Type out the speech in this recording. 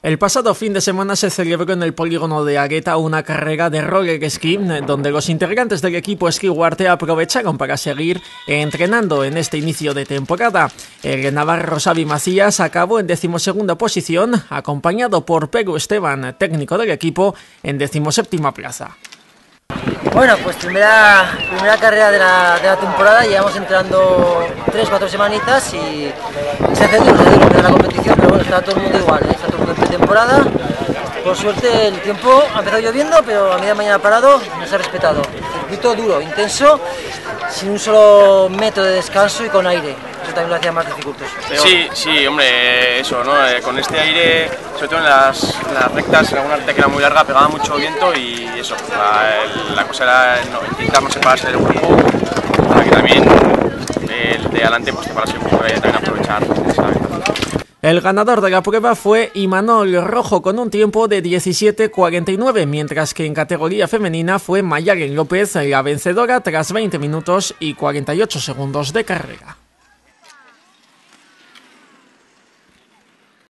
El pasado fin de semana se celebró en el polígono de Agueta una carrera de roller ski, donde los integrantes del equipo Esquí Huarte aprovecharon para seguir entrenando en este inicio de temporada. El navarro Xavi Macías acabó en 12ª posición, acompañado por Pedro Esteban, técnico del equipo, en 17ª plaza. Bueno, pues primera carrera de la temporada, llevamos entrenando 3-4 semanitas y se hace duro empezar la competición, pero bueno, está todo el mundo igual, está todo el mundo en pretemporada. Por suerte el tiempo ha empezado lloviendo, pero a media mañana parado nos ha respetado. Circuito duro, intenso, sin un solo metro de descanso y con aire. Eso también lo hacía más dificultoso. Sí, hombre, eso, ¿no? Con este aire, sobre todo en las rectas, en alguna recta que era muy larga, pegaba mucho viento y eso, la cosa era intentar no separarse del grupo, para que también el de adelante pues separarse un poco y también aprovechar esa ventaja. El ganador de la prueba fue Imanol Rojo con un tiempo de 17:49, mientras que en categoría femenina fue Mayalen López la vencedora tras 20 minutos y 48 segundos de carrera.